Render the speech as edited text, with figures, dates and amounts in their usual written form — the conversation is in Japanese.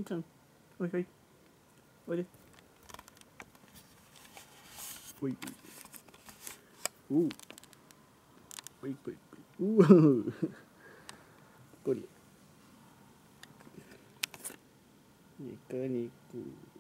いちゃん、おいおい、おいで。おい、おう、おいおい、うわこれ。ニコニコ。